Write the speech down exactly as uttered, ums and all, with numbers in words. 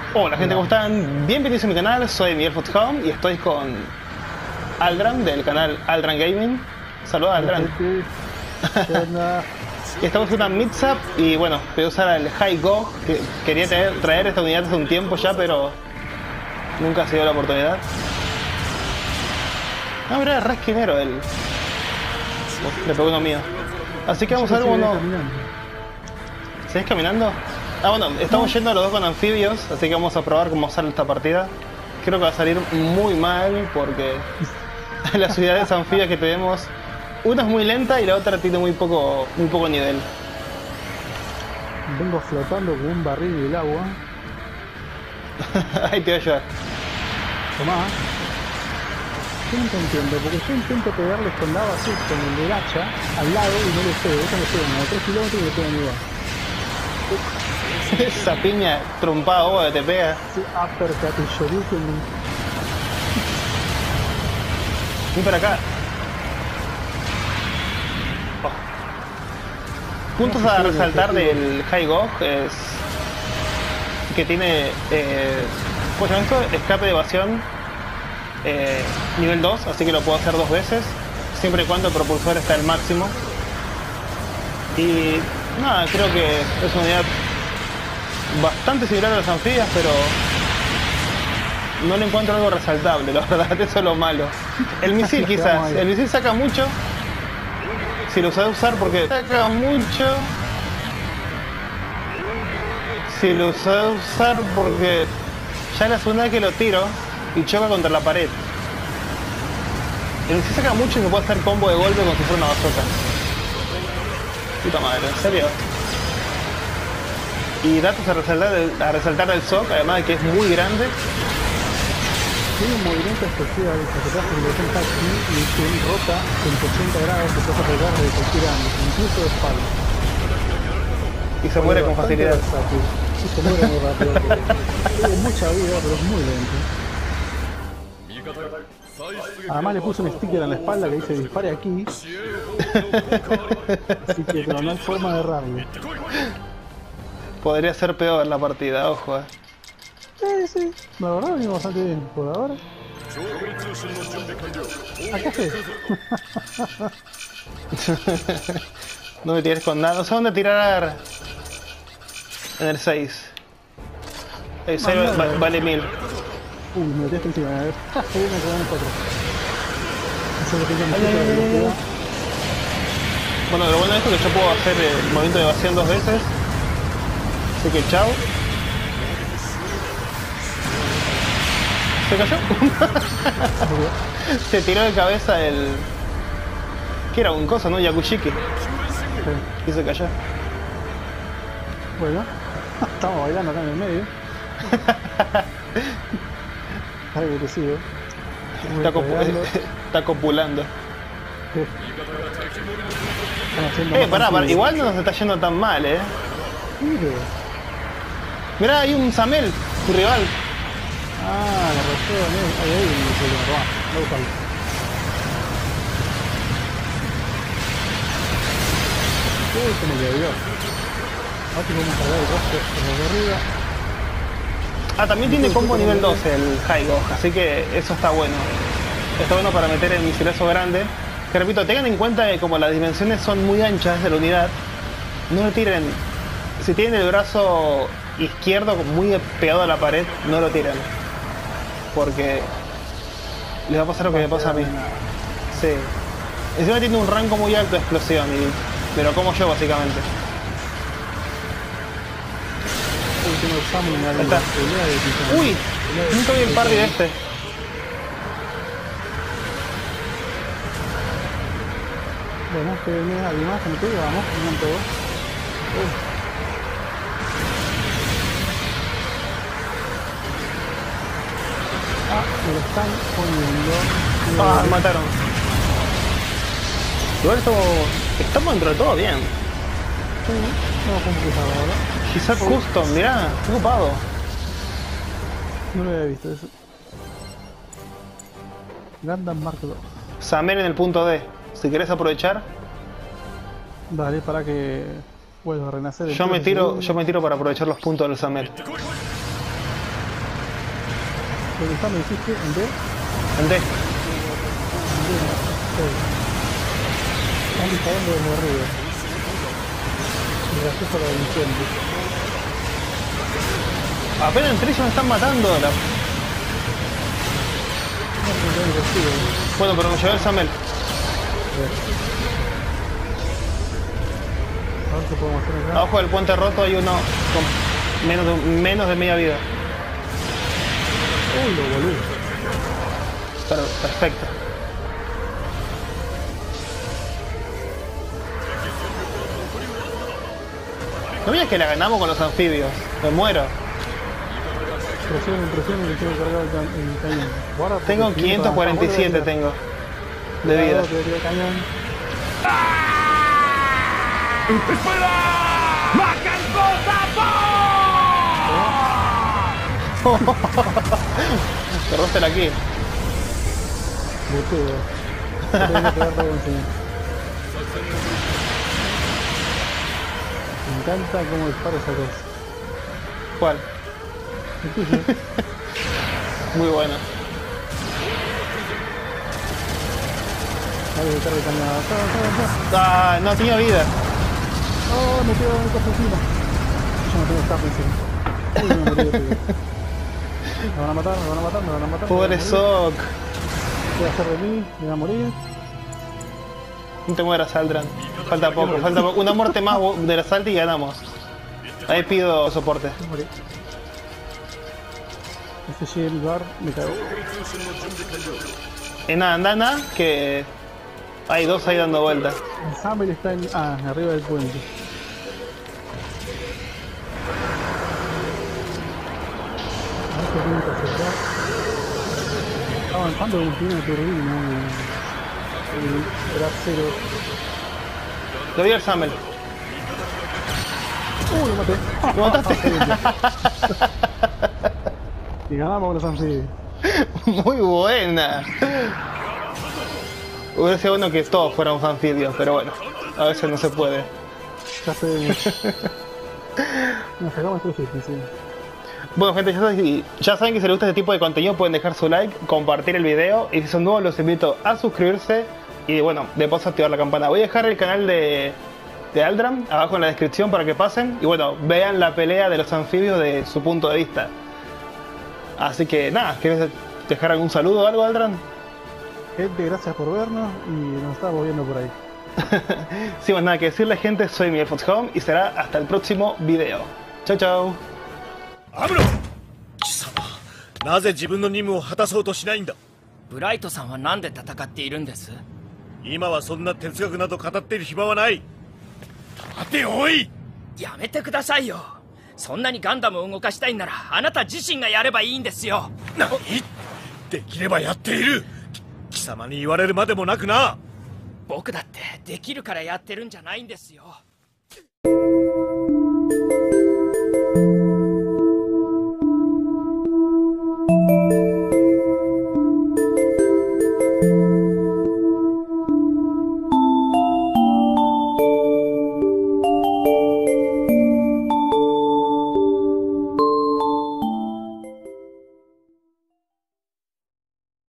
Hola gente, Hola. ¿cómo están? Bienvenidos a mi canal, soy Miguel Foothound y estoy con Aldran del canal Aldran Gaming. Saludos Hola, Aldran. gente. ¿Qué onda? Y estamos en una mix-up y bueno, voy a usar el Hi-Go, que quería traer, traer esta unidad hace un tiempo ya, pero nunca se dio la oportunidad. Ah, mira, es re esquinero él. Uf, le pegó uno mío. Así que vamos a ver Yo uno... caminando. ¿Seguís caminando? Ah, bueno, estamos yendo los dos con anfibios, así que vamos a probar cómo sale esta partida. Creo que va a salir muy mal porque las unidades anfibias que tenemos, una es muy lenta y la otra tiene muy poco, muy poco nivel. Vengo flotando con un barril del agua. Ahí te voy a ayudar. Tomá. Yo nunca entiendo, porque yo intento pegarles con la así, con el del hacha, al lado y no les pego. Eso me pego a tres kilómetros y me pegan igual. Esa piña trompada boba que te pega. Sí, uppercut y shoryuken. Ven para acá. Oh. Puntos a resaltar del Hi-Go es que tiene eh, pues esto, escape de evasión eh, nivel dos, así que lo puedo hacer dos veces siempre y cuando el propulsor está al máximo. Y nada, creo que es una unidad bastante similar a las anfibias, pero no le encuentro algo resaltable, la verdad, eso es lo malo. El misil quizás, el misil saca mucho, si lo sabes usar porque saca mucho, si lo sabes usar porque ya es la segunda vez que lo tiro y choca contra la pared. El misil saca mucho y se puede hacer combo de golpe como si fuera una bazooka. Puta madre, ¿en serio? Y datos a resaltar, del, a resaltar del S O C, además de que es muy grande. Tiene un movimiento especial que te hace que está aquí y que rota ciento ochenta grados, que puedes pegar de cualquier ángulo, incluso de espalda. Y se muere con facilidad. Versátil. Y se muere muy rápido. Tiene mucha vida, pero es muy lento. Además le puse un sticker en la espalda que dice dispare aquí. Así que pero no hay forma de errarlo. Podría ser peor la partida, ojo. Eh. Sí, sí. La verdad venimos bastante bien por ahora. Acá sí. No me tires con nada. No sé dónde tirar. En el seis. El seis Ah, no, va, no. vale mil. Uy, me metiste encima. A ver. Se viene con nosotros. Eso es lo que yo me Ay, ay, ay, ay, ay. Bueno, lo bueno de esto es que yo puedo hacer el movimiento de evasión dos veces. Así que chao. ¿Se cayó? Se tiró de cabeza el... ¿Qué era? Un coso, ¿no? Yakushiki. Sí. Y se cayó. Bueno, estamos bailando acá en el medio. Algo que sigo. Está, copu está copulando. Eh, pará, pará, igual no nos está yendo tan mal, eh. Mire. Mirá, hay un Samel, tu rival. Ah, la rotó, ahí, ahí, me dice, lo va, no buscarlo. Uy, se me llovió. Ahora que vamos a cargar el rostro por de arriba. Ah, también tiene combo nivel dos el Hi-Go, así que eso está bueno. Está bueno para meter el misilazo grande. Que repito, tengan en cuenta que como las dimensiones son muy anchas de la unidad, no le tiren. Si tienen el brazo izquierdo muy pegado a la pared, no lo tiren. Porque les va a pasar lo que me pasa a mí. Sí. Encima tiene un rango muy alto de explosión y me lo como yo básicamente. Ahí está. Uy, nunca vi el parry de este. Bueno, que viene alguien más, me pega, vamos, vengan todos. Uy. Ah, me lo están poniendo. Ah, me mataron. Igual estamos, estamos dentro de todo bien. Sí, no fue complicado ahora. Quizás custom, mirá, estoy ocupado. No lo había visto eso. Gundam Mark dos. Samer en el punto D. Si querés aprovechar. Dale, para que vuelva a renacer. Yo me tiro, yo me tiro para aprovechar los puntos del Samer. ¿Dónde está? ¿Me dijiste? ¿En D? En D. En D, sí. Están disparando desde arriba. Y gracias a la incendio. Apenas entré y ya me están matando. La... Bueno, pero me llevé el Samel. A ver qué podemos hacer acá. Abajo del puente roto hay uno con menos de, menos de media vida. Uy, lo boludo. Pero, perfecto. ¿No veas que la ganamos con los anfibios? Me muero. Presionen, presionen que tengo cargado el, ca el cañón. Guarda, Tengo quinientos cuarenta y siete, tengo. De vida. Cañón. ¡Espera! ¡Bajan Cerróstela aquí. Me quedo. Tengo que pegar todo encima. Me encanta cómo dispara esa cosa. ¿Cuál? El tuyo. Muy bueno. Dale, carga el cañón. Acá, acá, acá. Ah, no tenía vida. Oh, me quedo en el costo encima. Yo no tengo escape encima. Uy, me morí de pedo. Me van a matar, me van a matar, me van a matar. Pobre Sok. ¿Qué va a hacer de mí? Me va a morir. No te mueras, Aldran. Falta poco, falta poco. Una muerte más de la salta y ganamos. Ahí pido soporte. Me morí. Este shield guard me cagó. Y nada, anda, anda, que hay dos ahí dando vueltas. El Hammer está en... Ah, arriba del puente. A ver qué tiene que acercar. Está avanzando como si una turbina. El trasero. Lo vi al Samel. Uh, lo maté. ¿Lo mataste? Y ganamos con los anfibios. Muy buena. Hubiera sido bueno que todos fuéramos anfibios, pero bueno, a veces no se puede. Ya sé. Nos sacamos tres hits, sí. Bueno, gente, ya saben, ya saben que si les gusta este tipo de contenido pueden dejar su like, compartir el video y si son nuevos los invito a suscribirse y bueno, de paso activar la campana. Voy a dejar el canal de, de Aldran abajo en la descripción para que pasen y bueno, vean la pelea de los anfibios de su punto de vista. Así que nada, ¿quieres dejar algún saludo o algo, Aldran? Gente, gracias por vernos y nos estamos viendo por ahí. Sin más nada que decirle, gente, soy Miguel Fox Home y será hasta el próximo video. Chau, chau. アムロ貴様なぜ自分の任務を果たそうとしないんだブライトさんは何で戦っているんです？ 今はそんな哲学など語っている暇はない待ておいやめてくださいよそんなにガンダムを動かしたいんならあなた自身がやればいいんですよ何できればやっている貴様に言われるまでもなくな僕だってできるからやってるんじゃないんですよ